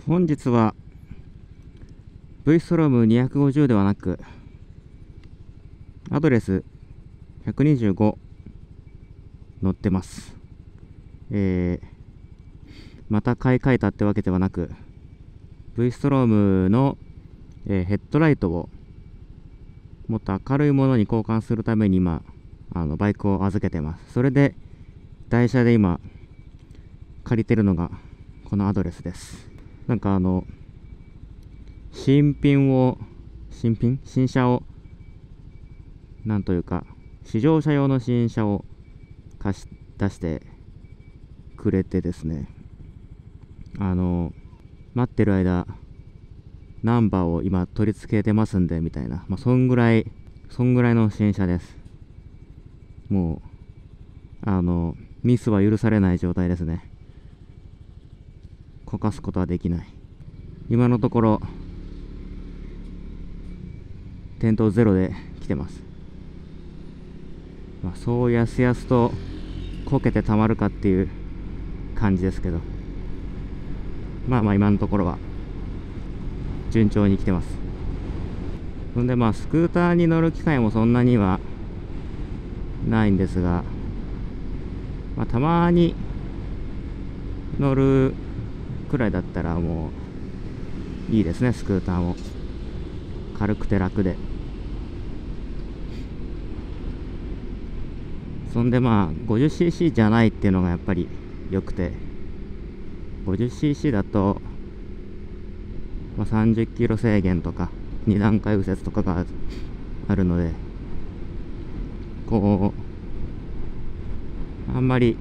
本日は V ストローム250ではなくアドレス125乗ってます。また買い替えたってわけではなく V ストロームの、ヘッドライトをもっと明るいものに交換するために今バイクを預けてます。それで台車で今借りてるのがこのアドレスです。なんか新車をなんというか試乗車用の新車を貸し出してくれてですね、待ってる間ナンバーを今取り付けてますんでみたいな、そんぐらいの新車です。もうミスは許されない状態ですね。こかすことはできない。今のところ点灯ゼロで来てます。そうやすやすとこけてたまるかっていう感じですけど、今のところは順調に来てます。そんでスクーターに乗る機会もそんなにはないんですが、たまに乗るくらいだったらもういいですね。スクーターも軽くて楽で、そんで50cc じゃないっていうのがやっぱり良くて、50cc だと、30キロ制限とか2段階右折とかがあるので、あんまり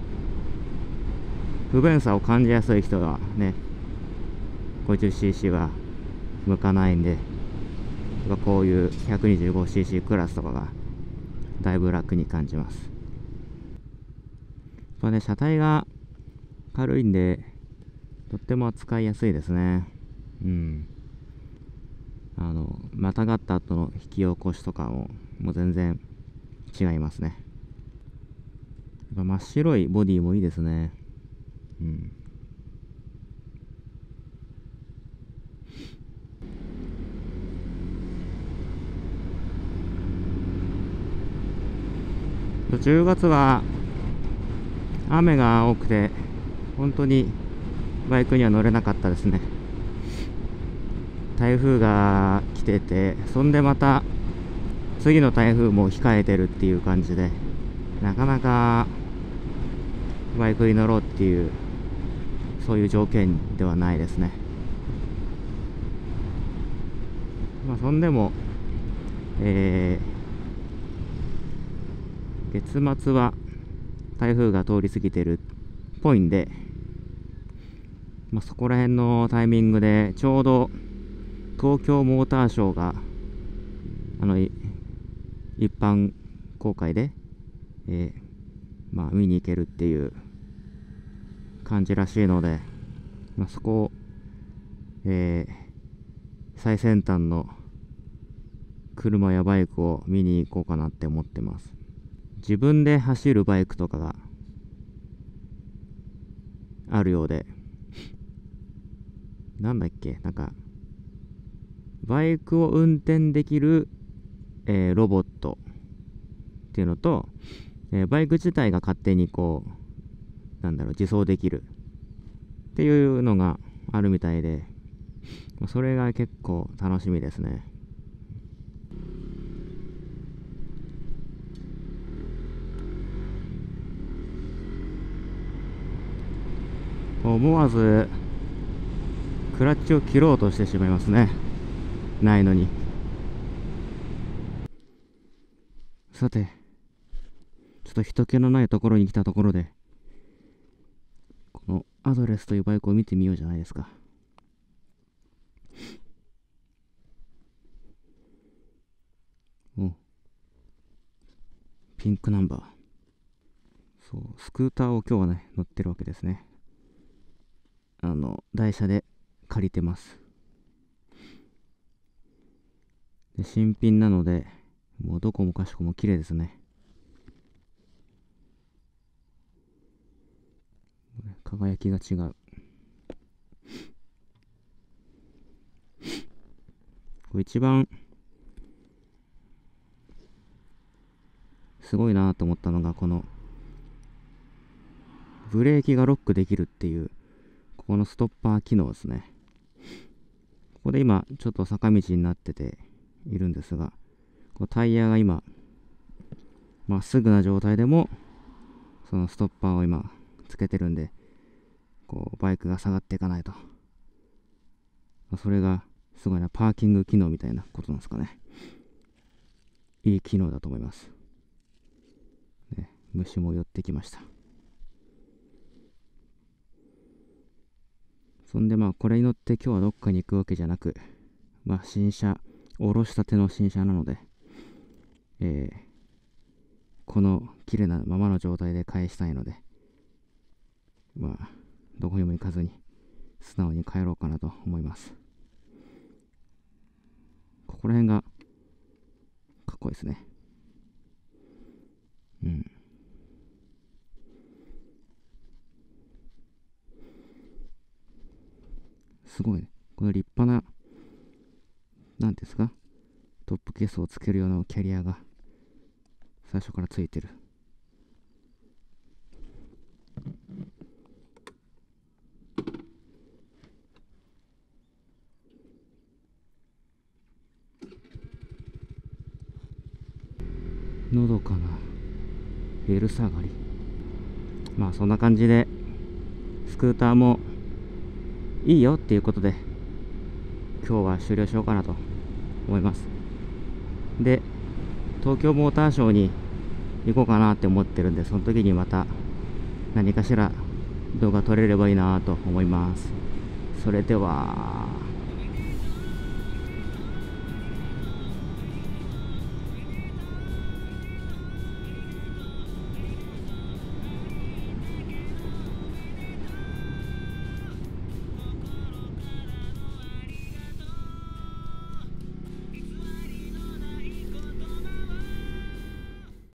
不便さを感じやすい人はね 50cc は向かないんで、こういう 125cc クラスとかがだいぶ楽に感じます。車体が軽いんでとっても使いやすいですね。またがった後の引き起こしとかもう全然違いますね。真っ白いボディもいいですね。10月は雨が多くて本当にバイクには乗れなかったですね。台風が来てて、そんでまた次の台風も控えてるっていう感じで、なかなかバイクに乗ろうっていうそういう条件ではないですね。そんでも月末は台風が通り過ぎてるっぽいんで、そこら辺のタイミングでちょうど東京モーターショーが一般公開で、見に行けるっていう感じらしいので、そこを、最先端の車やバイクを見に行こうかなって思ってます。自分で走るバイクとかがあるようで、なんだっけ、バイクを運転できる、ロボットっていうのと、バイク自体が勝手に自走できるっていうのがあるみたいで、それが結構楽しみですね。思わずクラッチを切ろうとしてしまいますね。ないのに。さて、ちょっと人気のないところに来たところで、このアドレスというバイクを見てみようじゃないですか。ピンクナンバー。そう、スクーターを今日はね乗ってるわけですね。台車で借りてます。で、新品なのでもうどこもかしこも綺麗ですね。輝きが違う。 これ一番すごいなと思ったのが、このブレーキがロックできるっていう、ここのストッパー機能ですね。ここで今ちょっと坂道になってているんですが、こうタイヤが今まっすぐな状態でもそのストッパーを今つけてるんで、こうバイクが下がっていかないと。それがすごいな、パーキング機能みたいなことなんですかね。いい機能だと思います、ね。虫も寄ってきました。そんでこれに乗って今日はどっかに行くわけじゃなく、新車、おろしたての新車なので、この綺麗なままの状態で返したいので、どこにも行かずに素直に帰ろうかなと思います。ここら辺がかっこいいですね。すごいね。この立派な、なんですか、トップケースをつけるようなキャリアが最初からついてる。のどかなベル下がり。そんな感じでスクーターもいいよっていうことで今日は終了しようかなと思います。で、東京モーターショーに行こうかなって思ってるんで、その時にまた何かしら動画撮れればいいなと思います。それでは。